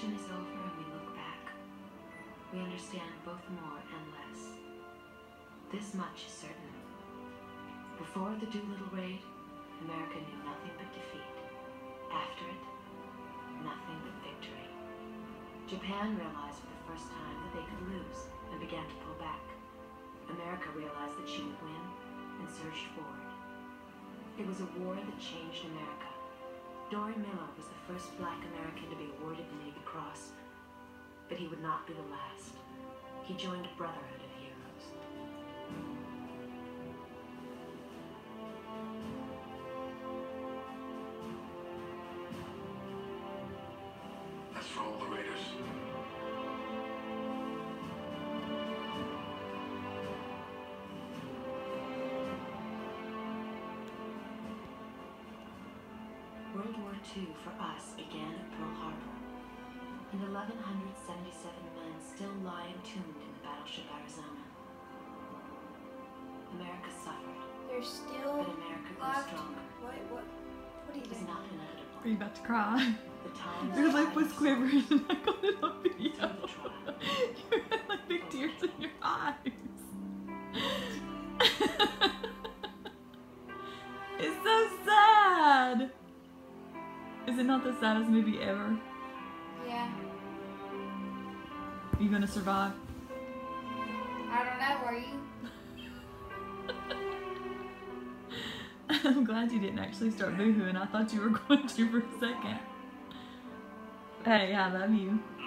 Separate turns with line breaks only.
action is over and we look back, we understand both more and less. This much is certain. Before the Doolittle raid, America knew nothing but defeat. After it, nothing but victory. Japan realized for the first time that they could lose and began to pull back. America realized that she would win and surged forward. It was a war that changed America. Dory Miller was the first Black American to be awarded the Navy Cross, but he would not be the last. He joined a brotherhood of heroes.
That's for all the raiders.
World War II for us began at Pearl Harbor, and 1,177 men still lie entombed in the battleship Arizona. America suffered,
There's still
but America grew
left.
stronger.
What are you
It was
doing?
not inevitable.
Are you about to cry?
The times
Your lip was
passed.
quivering and I got it on video.
Through the trial.
You had like big tears in your eyes. It's so sad. Is it not the saddest movie ever?
Yeah.
Are you gonna survive?
I don't know, are you?
I'm glad you didn't actually start boohooing. I thought you were going to for a second. Hey, I love you.